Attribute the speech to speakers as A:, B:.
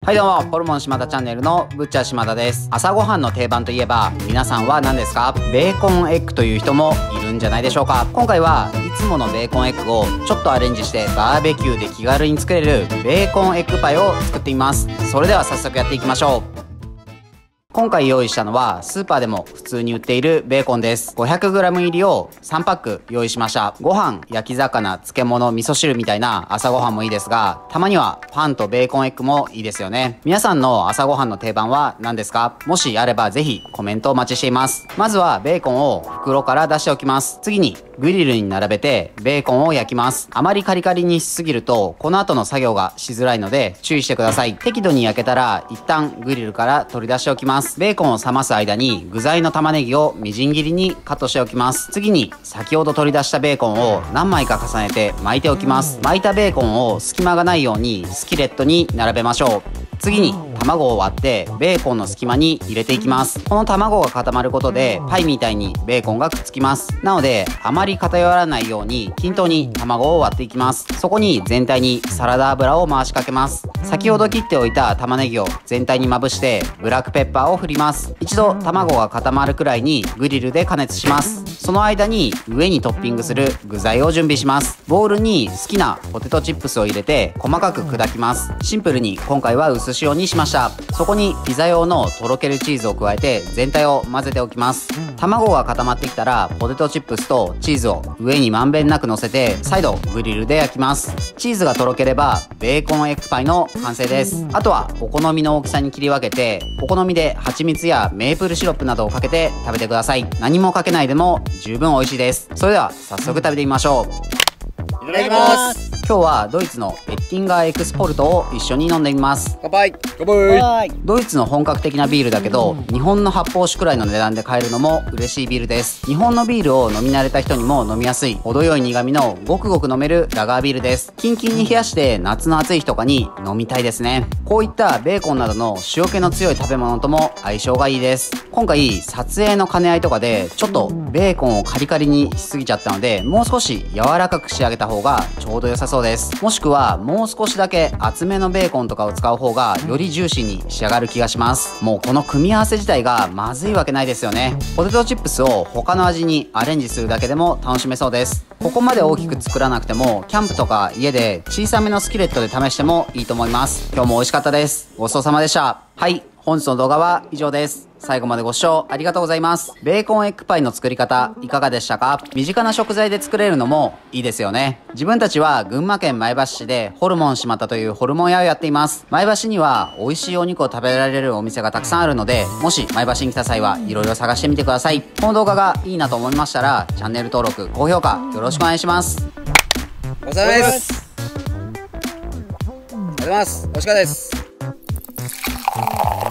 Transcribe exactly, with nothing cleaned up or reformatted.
A: はいどうも、ホルモン島田チャンネルのぶっちゃ島田です。朝ごはんの定番といえば皆さんは何ですか？ベーコンエッグという人もいるんじゃないでしょうか。今回はいつものベーコンエッグをちょっとアレンジしてバーベキューで気軽に作れるベーコンエッグパイを作ってみます。それでは早速やっていきましょう。今回用意したのはスーパーでも普通に売っているベーコンです。 ごひゃくグラム 入りをさんパック用意しました。ご飯、焼き魚、漬物、味噌汁みたいな朝ごはんもいいですが、たまにはパンとベーコンエッグもいいですよね。皆さんの朝ごはんの定番は何ですか？もしあればぜひコメントお待ちしています。まずはベーコンを袋から出しておきます。次にグリルに並べてベーコンを焼きます。あまりカリカリにしすぎるとこの後の作業がしづらいので注意してください。適度に焼けたら一旦グリルから取り出しておきます。ベーコンを冷ます間に具材の玉ねぎをみじん切りにカットしておきます。次に先ほど取り出したベーコンを何枚か重ねて巻いておきます。巻いたベーコンを隙間がないようにスキレットに並べましょう。次に卵を割ってベーコンの隙間に入れていきます。この卵が固まることでパイみたいにベーコンがくっつきます。なのであまり偏らないように均等に卵を割っていきます。そこに全体にサラダ油を回しかけます。先ほど切っておいた玉ねぎを全体にまぶしてブラックペッパーを振ります。一度卵が固まるくらいにグリルで加熱します。その間に上にトッピングする具材を準備します。ボウルに好きなポテトチップスを入れて細かく砕きます。シンプルに今回は薄塩にしました。そこにピザ用のとろけるチーズを加えて全体を混ぜておきます。卵が固まってきたらポテトチップスとチーズを上にまんべんなく乗せて再度グリルで焼きます。チーズがとろければベーコンエッグパイの完成です。あとはお好みの大きさに切り分けてお好みで蜂蜜やメープルシロップなどをかけて食べてください。何もかけないでも十分美味しいです。それでは早速食べてみましょう。
B: いただきます。
A: 今日はドイツのエッティンガーエクスポルトを一緒に飲んでみます。
B: 乾杯。乾杯。
A: ドイツの本格的なビールだけど日本の発泡酒くらいの値段で買えるのも嬉しいビールです。日本のビールを飲み慣れた人にも飲みやすい程よい苦味のごくごく飲めるラガービールです。キンキンに冷やして夏の暑い日とかに飲みたいですね。こういったベーコンなどの塩気の強い食べ物とも相性がいいです。今回撮影の兼ね合いとかでちょっとベーコンをカリカリにしすぎちゃったのでもう少し柔らかく仕上げた方がちょうど良さそうです。もしくはもう少しだけ厚めのベーコンとかを使う方がよりジューシーに仕上がる気がします。もうこの組み合わせ自体がまずいわけないですよね。ポテトチップスを他の味にアレンジするだけでも楽しめそうです。ここまで大きく作らなくてもキャンプとか家で小さめのスキレットで試してもいいと思います。今日も美味しかったです。ごちそうさまでした。はい、本日の動画は以上です。最後までご視聴ありがとうございます。ベーコンエッグパイの作り方いかがでしたか？身近な食材で作れるのもいいですよね。自分たちは群馬県前橋市でホルモン島田というホルモン屋をやっています。前橋には美味しいお肉を食べられるお店がたくさんあるので、もし前橋に来た際はいろいろ探してみてください。この動画がいいなと思いましたらチャンネル登録、高評価よろしくお願いします。
B: お疲れ様です。ありがとうございます。美味しかったです。